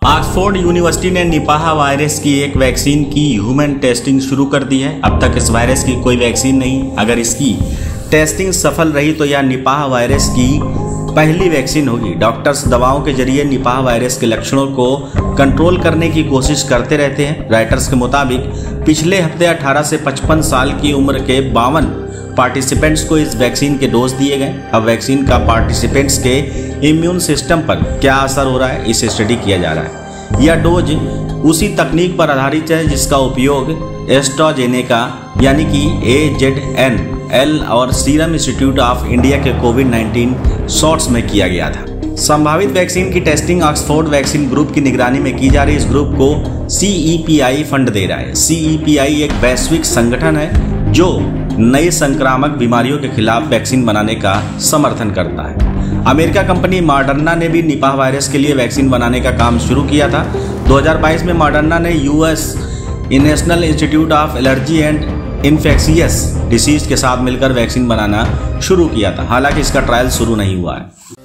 Oxford University ने Nipah virus की एक वैक्सीन की ह्यूमन टेस्टिंग शुरू कर दी है। अब तक इस वायरस की कोई वैक्सीन नहीं। अगर इसकी टेस्टिंग सफल रही तो यह निपाह वायरस की पहली वैक्सीन होगी। डॉक्टर्स दवाओं के जरिए निपाह वायरस के लक्षणों को कंट्रोल करने की कोशिश करते रहते हैं। राइटर्स के मुताबिक पिछले हफ्ते 18 से 55 साल की उम्र के 52 पार्टिसिपेंट्स को इस वैक्सीन के डोज दिए गए। अब वैक्सीन का पार्टिसिपेंट्स के इम्यून सिस्टम पर क्या असर हो रहा है, इसे स्टडी किया जा रहा है। यह डोज उसी तकनीक पर आधारित है जिसका उपयोग एस्ट्राजेनेका यानी कि AZNL और सीरम इंस्टीट्यूट ऑफ इंडिया के कोविड-19 शॉट्स में किया गया था। संभावित वैक्सीन की टेस्टिंग ऑक्सफोर्ड वैक्सीन ग्रुप की निगरानी में की जा रही। इस ग्रुप को CEPI फंड दे रहा है। CEPI एक वैश्विक संगठन है जो नई संक्रामक बीमारियों के खिलाफ वैक्सीन बनाने का समर्थन करता है। अमेरिका कंपनी मॉडर्ना ने भी निपाह वायरस के लिए वैक्सीन बनाने का काम शुरू किया था। 2022 में मॉडर्ना ने US national institute of allergy and infectious disease के साथ मिलकर वैक्सीन बनाना शुरू किया था। हालांकि इसका ट्रायल शुरू नहीं हुआ है।